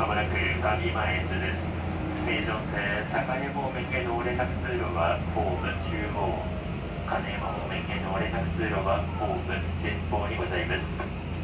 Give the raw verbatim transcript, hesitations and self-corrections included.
まもなく上前津です。名城線栄方面への連絡通路はホーム中央、金山方面への連絡通路はホーム前方にございます。